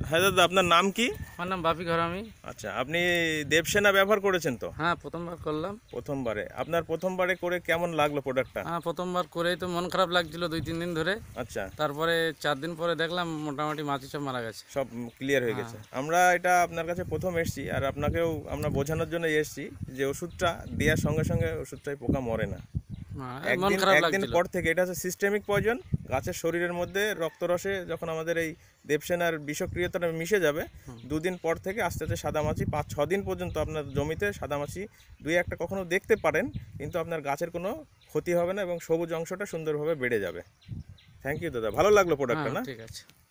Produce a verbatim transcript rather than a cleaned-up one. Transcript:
হ্যাঁ দাদা, আপনার নাম কি? আমার নাম বাপি ঘরামি। আচ্ছা, আপনি দেবসেনা ব্যবহার করেছেন তো? হ্যাঁ, প্রথমবার করলাম। প্রথমবারে আপনার প্রথমবারে করে কেমন লাগলো প্রোডাক্টটা? হ্যাঁ, প্রথমবার করেই তো মন খারাপ লাগছিল দুই তিন দিন ধরে। আচ্ছা, তারপরে চার দিন পরে দেখলাম মোটামুটি মাছি সব মারা গেছে, সব ক্লিয়ার হয়ে গেছে। আমরা এটা আপনার কাছে প্রথম এসেছি, আর আপনাকেও আমরা বোঝানোর জন্য এসেছি যে ওষুধটা দেওয়ার সঙ্গে সঙ্গে ওষুধটাই পোকা মরে না। হ্যাঁ, মন একদিন খারাপ একদিন লাগছিল। পর থেকে এটা হচ্ছে সিস্টেমিক পয়জন। গাছের শরীরের মধ্যে রক্তরসে যখন আমাদের এই দেবসেনার বিষক্রিয়তাটা মিশে যাবে, দুদিন পর থেকে আস্তে আস্তে সাদামাছি পাঁচ ছ দিন পর্যন্ত আপনার জমিতে সাদামাছি দুই একটা কখনো দেখতে পারেন, কিন্তু আপনার গাছের কোনো ক্ষতি হবে না এবং সবুজ অংশটা সুন্দরভাবে বেড়ে যাবে। থ্যাংক ইউ দাদা, ভালো লাগলো প্রোডাক্টটা হ্যাঁ, না? ঠিক আছে।